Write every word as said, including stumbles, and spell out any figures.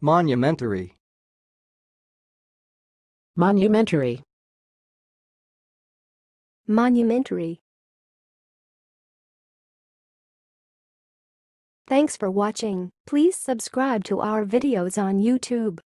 Monumentary. Monumentary. Monumentary. Thanks for watching. Please subscribe to our videos on YouTube.